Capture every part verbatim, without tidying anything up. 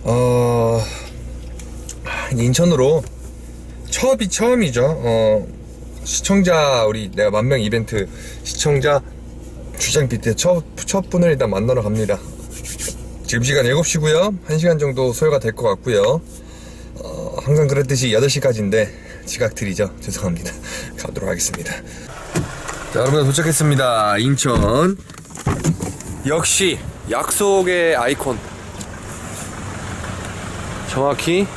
어... 인천으로 처음이 처음이죠. 어... 시청자 우리 내가 만명 이벤트 시청자 출장 빗대 첫, 첫 분을 일단 만나러 갑니다. 지금 시간 일곱 시고요 한 시간 정도 소요가 될 것 같고요. 어... 항상 그랬듯이 여덟 시까지인데 지각 드리죠. 죄송합니다. 가도록 하겠습니다. 자, 여러분 도착했습니다. 인천. 역시 약속의 아이콘. 정확히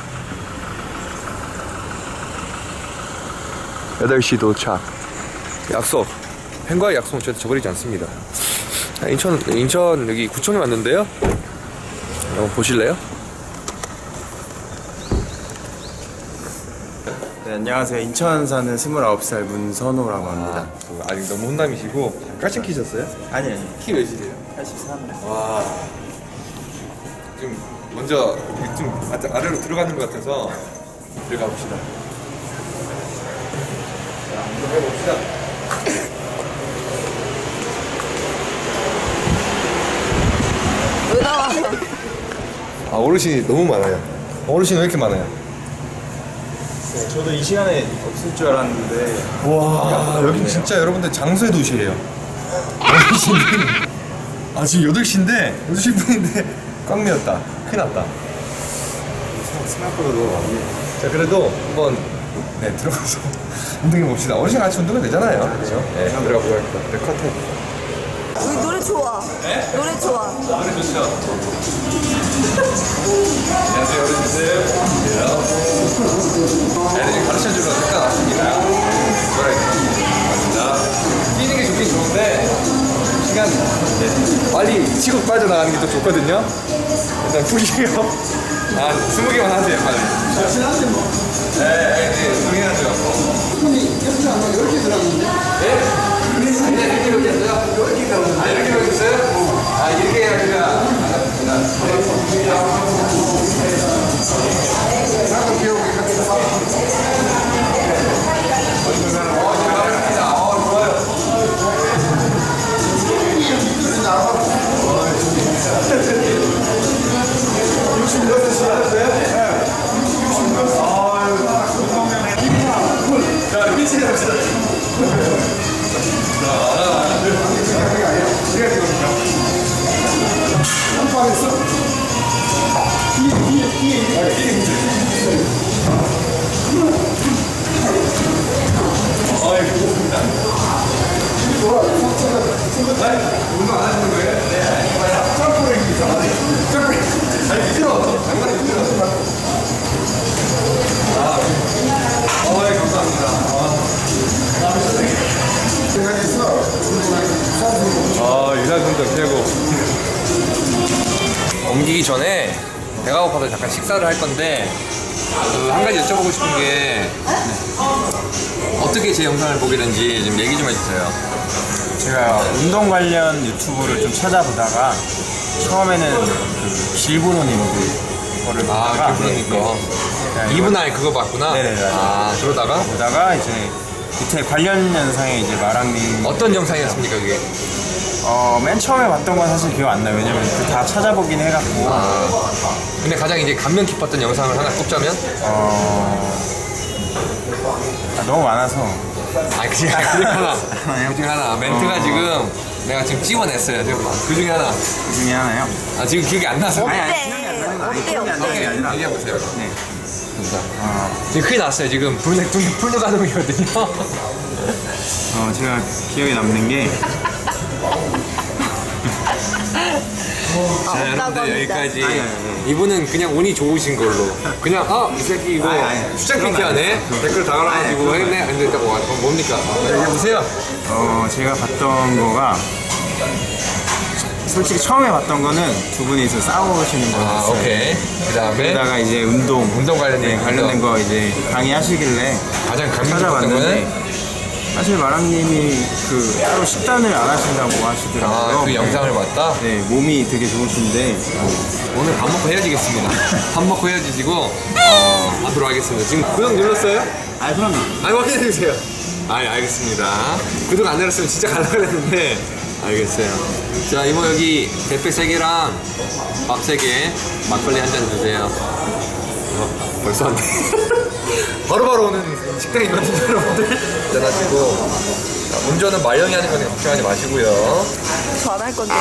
여덟 시 도착. 약속. 팬과의 약속은 절대 저버리지 않습니다. 인천, 인천 여기 구청에 왔는데요. 한번 보실래요? 네, 안녕하세요. 인천 사는 스물아홉 살 문선호라고 합니다. 아, 아직 너무 혼남이시고 깔창 키셨어요? 아니 아니. 키 몇이세요? 팔십삼. 와. 좀 먼저 좀 아래로 들어가는 것 같아서 들어가 봅시다. 자, 한번 해봅시다. 왜 나와? 아, 어르신이 너무 많아요. 어르신 왜 이렇게 많아요? 네, 저도 이 시간에 없을 줄 알았는데. 와, 여기 진짜 여러분들 장수의 도시예요. 어르신이 아, 지금 여덟 시인데 여덟 시 분인데 꽉 메웠다. 큰일 났다. 생각보다 너무 많네. 자, 그래도 한번 네, 들어가서 운동해 봅시다. 어르신 같이 운동해도 되잖아요. 그렇죠? 네, 한번 들어가 보겠습니다. 네, 컷해. 우리 노래 좋아. 네? 노래 좋아. 노래 좋죠? 안녕하세요, 어르신들. 애들이 가르쳐주러 잠깐 왔습니다. 노래 감사합니다. 뛰는 게 좋긴 좋은데 시간 네. 빨리 치고 빠져나가는 게 또 좋거든요. 일단 풀게요. 아, 스무 개만 하세요, 빨리. 자신한테 뭐. 네, 네, 운동해야죠. 손이 옆에 안 열 개 들어갔는데? 네? 아니, 이렇게 이렇게 했어요? 열 개 들어갔는데? 아, 이렇게 이렇게 했어요? 아, 이렇게 해야 제가 나도 기억이 같이 봐. 어, 잘합니다. 어, 좋아요. 육십육 시 하셨어요? 네. 육십육 시. 아유, 자, 미치게 합시다. 한방에서 뒤에 뒤에 뒤에 뒤에 어이, 좋습니다. 좋아. 운동 안 하시는 거예요? 네. 점프를 이상하네. 점프. 아니 힘들어. 장난이 힘들어. 아, 어이, 감사합니다. 생각했어. 아, 유산소도 최고. 옮기기 전에 배가 고파서 잠깐 식사를 할 건데 그 한 가지 여쭤보고 싶은 게 어떻게 제 영상을 보게 된지 좀 얘기 좀 해주세요. 제가 운동 관련 유튜브를 좀 찾아보다가 처음에는 그 길브로님들 거를 아, 보다가 기분이니까 네, 이분 아이 그거 봤구나. 네네, 맞아요. 아, 그러다가 보다가 이제 밑에 관련 영상에 이제 마랑님 어떤 영상이었습니까 그게? 어, 맨 처음에 봤던 건 사실 기억 안 나요. 왜냐면 그 다 찾아보긴 해갖고. 아, 근데 가장 이제 감명 깊었던 영상을 하나 꼽자면? 어, 아, 너무 많아서. 아, 그 중에 하나. 그 중에 하나. 멘트가 어. 지금 내가 지금 찍어냈어요. 지금 그 중에 하나. 그 중에 하나요? 아, 지금 기억이 안 나서. 아니, 아니, 어때? 기억이 안 나는 거 아니, 어때, 기억이 안 나는 게 어때? 아니라. 얘기해보세요. 네. 감사합니다. 어, 지금 큰일 났어요. 지금 불, 불, 불 가동이거든요. 어, 제가 기억에 남는 게. 자, 여러분들 여기까지. 아니, 아니, 아니. 이분은 그냥 운이 좋으신 걸로. 그냥, 아, 이 새끼 이거 아니, 아니. 수작 핑크하네? 댓글 달아가지고 했네? 근데 딱 와, 그럼 뭡니까? 얘기해보세요. 어, 제가 봤던 거가. 솔직히 처음에 봤던 거는 두 분이서 싸우시는 아, 거였어요. 오케이. 그 다음에 그러다가 이제 운동. 운동 관련된 네, 관련된 거 이제 강의하시길래 가장 감명 깊었던 찾아봤는데. 거는 사실 마랑님이 그 따로 식단을 안 하신다고 하시더라고요. 아, 그 영상을 봤다? 네, 몸이 되게 좋으신데. 오늘 밥 먹고 헤어지겠습니다. 밥 먹고 헤어지시고 어, 하도록 하겠습니다. 지금 구독 눌렀어요? 아, 그럼요. 아, 확인해주세요. 아, 예, 알겠습니다. 구독 안 눌렀으면 진짜 가려고 했는데 알겠어요. 자, 이모 여기 대패 세 개랑 밥 세 개, 막걸리 한 잔 주세요. 어, 벌써 안 돼. 바로바로 오는 식당이거든요, 여러분들. 일어나시고. 자, 운전은 말령이 하는 거니 걱정하지 마시고요. 전할 건데.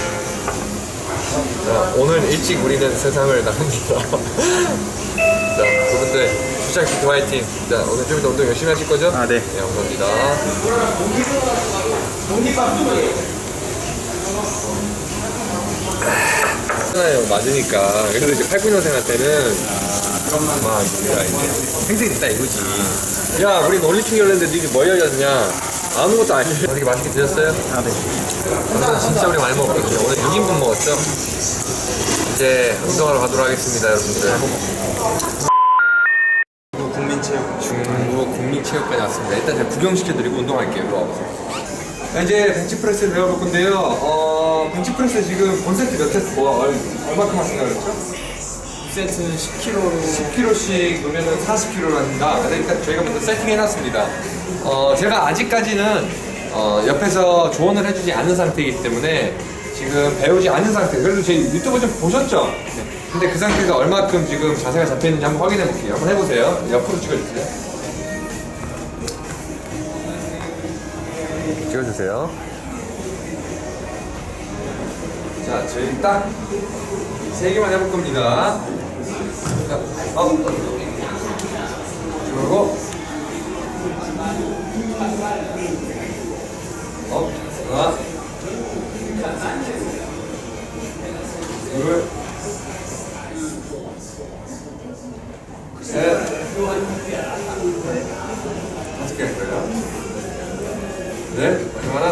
자, 오늘 일찍 우리는 세상을 나갑니다. 자, 여러분들 주장 키트 화이팅. 자, 오늘 좀 더 운동 열심히 하실 거죠? 아, 네. 네, 감사합니다. 하잖아요, 맞으니까. 그래서 이제 팔십구 년생한테는 막 우리가 이제 생생이 됐다 이거지. 야, 우리 놀리충 열렸는데 니네 뭐 열렸냐? 아무것도 안 열렸어. 되게 맛있게 드셨어요? 아, 네. 오늘 진짜 우리 많이 먹었거든요. 오늘 육 인분 먹었죠? 이제 운동하러 가도록 하겠습니다, 여러분들. 국민체육. 중국 국민체육관에 왔습니다. 일단 제가 구경시켜드리고 운동할게요. 이리 와보세요. 자, 이제 벤치프레스를 배워볼 건데요. 어, 벤치프레스 지금 본 세트 몇 세트, 뭐, 얼, 얼마큼 하신다고 그랬죠? 세트는 십 킬로그램로. 십 킬로그램씩 놓으면 사십 킬로그램를 합니다. 그래서 일단 저희가 먼저 세팅해놨습니다. 어, 제가 아직까지는 어, 옆에서 조언을 해주지 않은 상태이기 때문에 지금 배우지 않은 상태. 그래도 제 유튜브 좀 보셨죠? 네. 근데 그 상태에서 얼마큼 지금 자세가 잡혀있는지 한번 확인해 볼게요. 한번 해보세요. 옆으로 찍어주세요. 찍어주세요. 자, 저희 딱 세 개만 해볼 겁니다. 자, 업. 그리고 업. 하나. 둘. 셋. 다섯 개 할 거예요. 넷. 마지막 하나.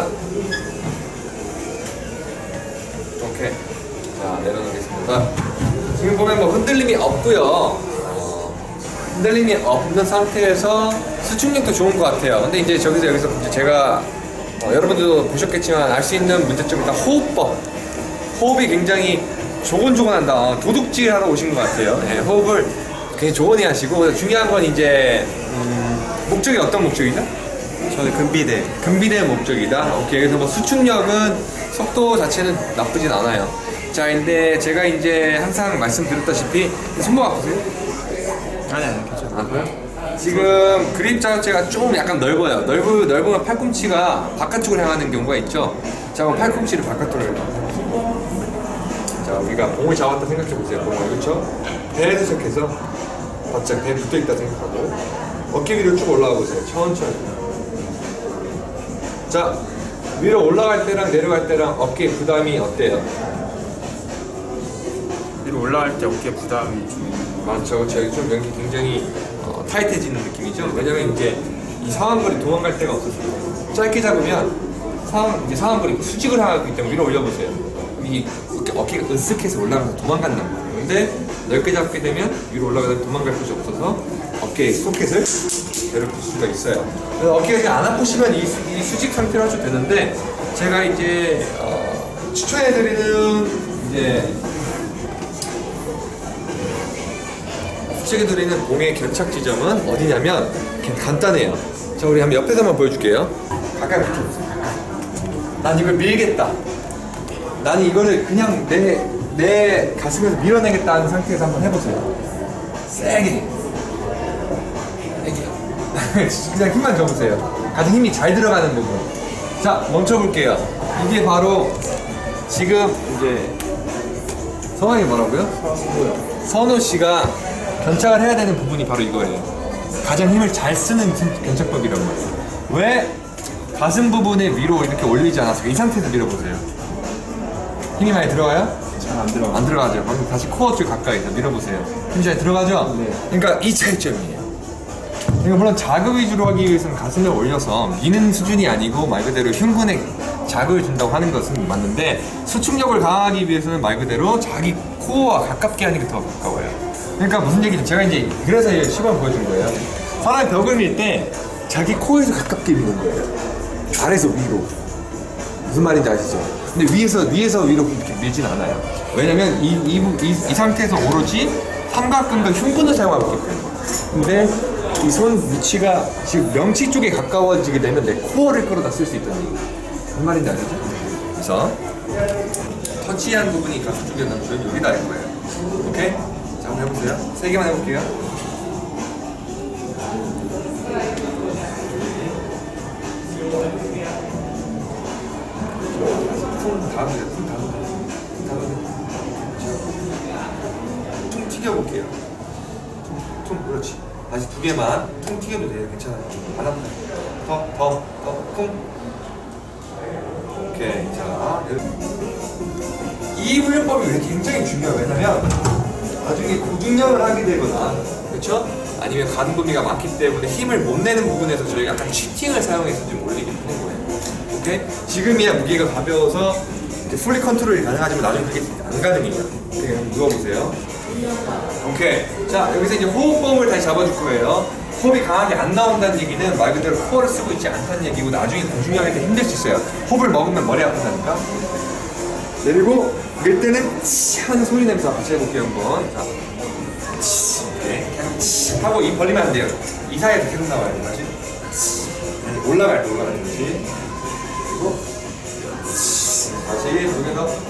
오케이. 자, 내려놓겠습니다. 지금 보면 뭐 흔들림이 없고요. 어, 흔들림이 없는 상태에서 수축력도 좋은 것 같아요. 근데 이제 저기서 여기서 이제 제가 어, 여러분들도 보셨겠지만 알 수 있는 문제점이 다 호흡법. 호흡이 굉장히 조곤조곤한다. 어, 도둑질 하러 오신 것 같아요. 네, 호흡을 굉장히 조곤히 하시고 중요한 건 이제 음, 목적이 어떤 목적이죠? 저는 금비대. 금비대 목적이다. 오케이. 그래서 뭐 수축력은 속도 자체는 나쁘진 않아요. 자, 근데 제가 이제 항상 말씀드렸다시피 손목 아프세요? 아니, 아니, 괜찮아요. 아, 그래요? 지금 그립 자체가 좀 약간 넓어요. 넓으, 넓으면 팔꿈치가 바깥쪽으로 향하는 경우가 있죠. 자, 그럼 팔꿈치를 바깥으로 해요. 자, 우리가 공을 잡았다 생각해 보세요. 공을, 그렇죠? 배에서 시작해서 바짝 배에 붙어 있다 생각하고 어깨 위로 쭉 올라가 보세요. 천천히. 자, 위로 올라갈 때랑 내려갈 때랑 어깨 부담이 어때요? 위로 올라갈 때 어깨 부담이 좀. 많죠. 저희 좀 여기 굉장히 어, 타이트해지는 느낌이죠. 왜냐면 이제 이 상완거리 도망갈 데가 없어서 짧게 잡으면 상완, 이제 상완거리 수직을 하기 때문에 위로 올려보세요. 이 어깨, 어깨가 으쓱해서 올라가서 도망간단 말이에요. 근데 넓게 잡게 되면 위로 올라가서 도망갈 곳이 없어서 어깨의 소켓을 괴롭힐 수가 있어요. 그래서 어깨가 이제 안 아프시면 이, 수, 이 수직 상태로 하셔도 되는데 제가 이제 어, 추천해드리는 이제 추천해드리는 봉의 견착 지점은 어디냐면 그냥 간단해요. 자, 우리 한번 옆에서 한번 보여줄게요. 가까이 붙여보세요. 난 이걸 밀겠다. 나는 이거를 그냥 내, 내 가슴에서 밀어내겠다 하는 상태에서 한번 해보세요. 세게. 세게. 그냥 힘만 줘보세요. 가장 힘이 잘 들어가는 부분. 자, 멈춰볼게요. 이게 바로 지금 이제 성함이 뭐라고요? 선우 씨가 견착을 해야 되는 부분이 바로 이거예요. 가장 힘을 잘 쓰는 견착법이란 말이에요. 왜 가슴 부분에 위로 이렇게 올리지 않았을까? 이 상태에서 밀어보세요. 힘이 많이 들어가요? 잘 안 들어가요. 안 들어가죠. 그럼 다시 코어 쪽 가까이서 밀어보세요. 힘이 잘 들어가죠? 네. 그러니까 이 차이점이에요. 그러니까 물론 자극 위주로 하기 위해서는 가슴을 올려서 미는 수준이 아니고 말 그대로 흉근에 자극을 준다고 하는 것은 맞는데 수축력을 강화하기 위해서는 말 그대로 자기 코어와 가깝게 하는 게 더 가까워요. 그러니까 무슨 얘기죠? 제가 이제 그래서 이 시범을 보여준 거예요. 사람이 벽을 밀 때 자기 코에서 가깝게 미는 거예요. 아래에서 위로. 무슨 말인지 아시죠? 근데 위에서 위에서 위로 이렇게 밀진 않아요. 왜냐면 이, 이, 이, 이 상태에서 오로지 삼각근과 흉근을 사용하고 있기 때문에. 근데 이 손 위치가 지금 명치 쪽에 가까워지게 되면 내 코어를 끌어다 쓸 수 있다는 얘기. 무슨 말인지 아시죠? 그래서 터치한 부분이 가슴 쪽에 남주면 여기다 할 거예요. 오케이? 자, 한번 해보세요. 세 개만 해볼게요. 퉁 다음에, 퉁 다음에, 퉁 다음에. 퉁 튀겨볼게요. 퉁, 퉁, 그렇지. 다시 두 개만 퉁 튀겨도 돼요. 괜찮아요. 안 아파요. 더, 더, 더, 퉁. 오케이. 자, 이 훈련법이 굉장히 중요해요. 왜냐면 나중에 고중량을 하게 되거나, 그렇죠? 아니면 가동 범위가 많기 때문에 힘을 못 내는 부분에서 저희가 약간 치팅을 사용해서 좀 올리게 되는 거예요. 오케이? 지금이야 무게가 가벼워서 이제 풀리 컨트롤이 가능하지만 나중에 그게 안 가능해요. 오케이, 한번 누워보세요. 오케이. 자, 여기서 이제 호흡범을 다시 잡아줄 거예요. 호흡이 강하게 안 나온다는 얘기는 말 그대로 코어를 쓰고 있지 않다는 얘기고, 나중에 고중량할 때 힘들 수 있어요. 호흡을 먹으면 머리 아픈다니까. 내리고 밀 때는 치 하는 소리 내면서 같이 해볼게요. 한번. 자, 치. 오케이. 그냥 치 하고 입 벌리면 안 돼요. 이 사이에서 계속 나와야 돼. 다시 치. 올라갈 때 올라가는 거지. 그리고 치. 다시 두 개 더.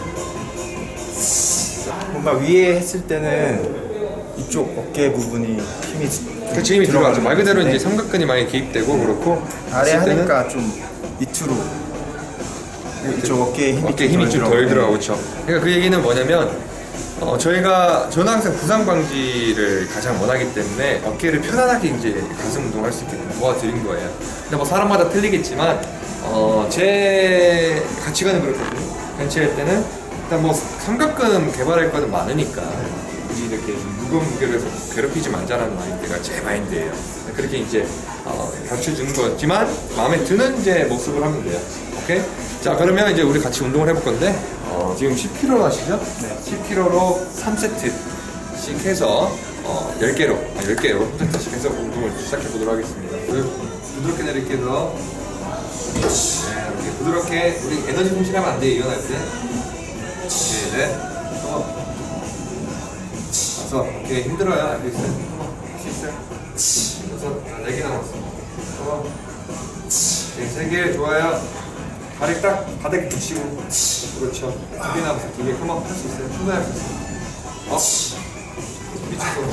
뭔가 위에 했을 때는 이쪽 어깨 부분이 힘이 그렇지, 힘이 들어가죠. 말 그대로 이제 삼각근이 많이 개입되고, 그렇고 아래 하니까 좀 밑으로 이쪽 어깨에 힘이, 어깨 힘이 좀 덜 들어가고. 그렇죠. 그러니까 그 얘기는 뭐냐면, 어, 저희가 저는 항상 부상 방지를 가장 원하기 때문에 어깨를 편안하게 이제 가슴 운동할 수 있게 도와드린 거예요. 근데 뭐 사람마다 틀리겠지만, 어, 제 가치관은 그렇거든요. 벤치할 때는 일단 뭐 삼각근 개발할 거는 많으니까 굳이 이렇게 무거운 무게로 해서 괴롭히지 말자라는 마인드가 제 마인드예요. 그렇게 이제 어, 가르쳐 주는 거지만 마음에 드는 이제 모습을 하면 돼요. 오케이? 자, 그러면 이제 우리 같이 운동을 해볼 건데, 어, 지금 십 킬로그램 하시죠? 네. 십 킬로그램로 삼 세트씩 해서 어, 열 개로, 아, 열 개로 삼 세트씩 해서 운동을 시작해 보도록 하겠습니다. 부드럽게 내릴게요. 네, 이렇게 부드럽게. 우리 에너지 손실하면 안 돼요, 일어날 때. 오케이, 네. 어. 다섯. 오케이, 힘들어요. 알고 있어요? 할 수 있어요? 여섯. 네 개 남았어. 어. 오케이, 세 개. 좋아요. 다리 딱 바닥에 붙이고. 그렇죠. 두 개 남았어. 두 개. 컴업 할 수 있어요? 충분히 할 수 있어요. 어.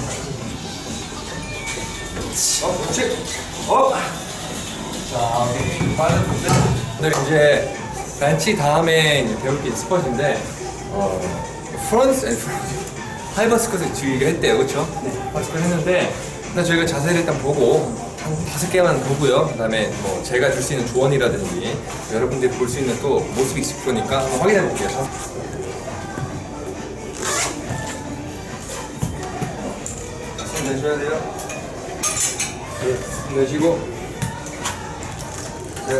미쳤어. 어, 그렇지. 어. 자, 오케이. 빠른 건데. 오늘 이제 벤치 다음에 이제 배울 게 스쿼트인데, 어, 프런트 앤 하이버 스쿼트 주의가 했대요. 그렇죠? 네. 하이버 스쿼트 했는데, 일단 저희가 자세를 일단 보고 한 다섯 개만 보고요. 그 다음에 뭐 제가 줄 수 있는 조언이라든지 여러분들이 볼 수 있는 또 모습이 있을 거니까 한번 확인해 볼게요. 숨 내셔야 돼요. 네. 숨 내쉬고. 네.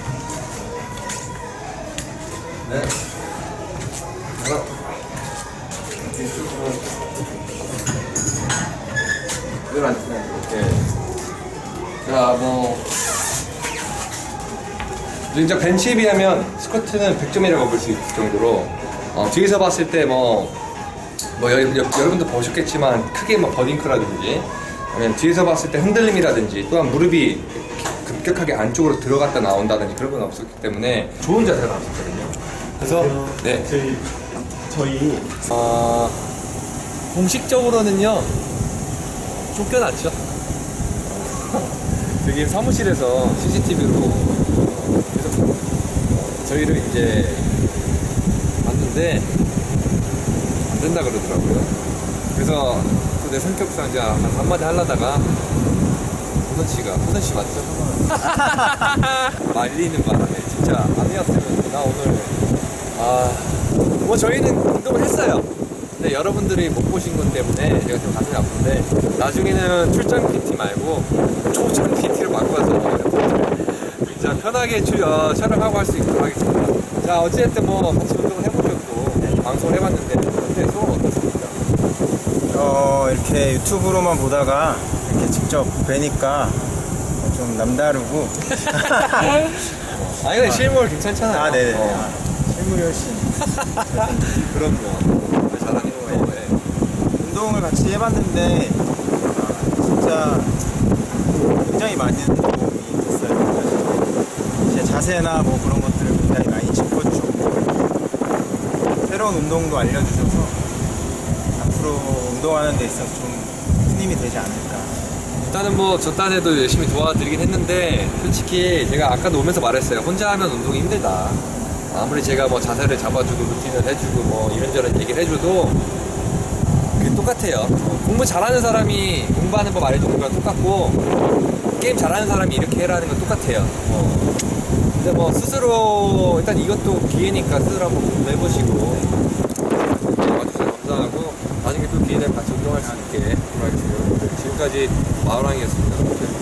네. 하나. 늘 앉으세요. 이렇게. 자, 뭐. 진짜 벤치에 비하면 스쿼트는 백 점이라고 볼 수 있을 정도로, 어, 뒤에서 봤을 때 뭐, 뭐, 여, 여, 여러분도 보셨겠지만, 크게 뭐 버딩크라든지, 아니면 뒤에서 봤을 때 흔들림이라든지, 또한 무릎이 급격하게 안쪽으로 들어갔다 나온다든지 그런 건 없었기 때문에 좋은 자세가 나왔었거든요. 그래서, 네. 저희, 저희 어, 공식적으로는요, 쫓겨났죠. 여기 사무실에서 씨씨티비로 계속 저희를 이제 봤는데 안 된다 그러더라고요. 그래서 또 내 성격상 이제 한 한마디 하려다가 호선 씨가, 호선 씨 맞죠? 말리는 바람에 진짜 아니었으면 나 오늘, 아, 뭐 저희는 운동을 했어요. 근데 여러분들이 못 보신 것 때문에 제가 좀 가슴이 아픈데, 나중에는 출장 피티 말고 초장 피티로 바꿔서 진짜 편하게 주, 어, 촬영하고 할 수 있도록 하겠습니다. 자, 어찌됐든 뭐 같이 운동을 해보셨고, 네, 방송을 해봤는데 그때 소감 어떻습니까? 어, 이렇게 유튜브로만 보다가 이렇게 직접 뵈니까 좀 남다르고. 아니 근데 실물 괜찮잖아요. 아, 네네. 어. 아, 실물이 훨씬. 그럼요. 잘하는 거예요. 네. 운동을 같이 해봤는데, 아, 진짜 굉장히 많은 도움이 됐어요. 제 자세나 뭐 그런 것들을 굉장히 많이 짚어주고, 새로운 운동도 알려주셔서 앞으로 운동하는 데 있어서 좀 힘이 되지 않을까. 일단은 뭐 저 딴에도 열심히 도와드리긴 했는데 솔직히 제가 아까도 오면서 말했어요. 혼자 하면 운동이 힘들다. 아무리 제가 뭐 자세를 잡아주고 루틴을 해주고 뭐 이런저런 얘기를 해줘도 그게 똑같아요. 어, 공부 잘하는 사람이 공부하는 법 알려주는 거랑 똑같고 게임 잘하는 사람이 이렇게 해라는 건 똑같아요. 어. 근데 뭐 스스로 일단 이것도 기회니까 스스로 한번 공부해보시고 와주셔서 감사하고 나중에 또 기회 되면 같이 운동할 수 있게 하도록 하겠습니다. 여러분들 지금까지 마을왕이었습니다.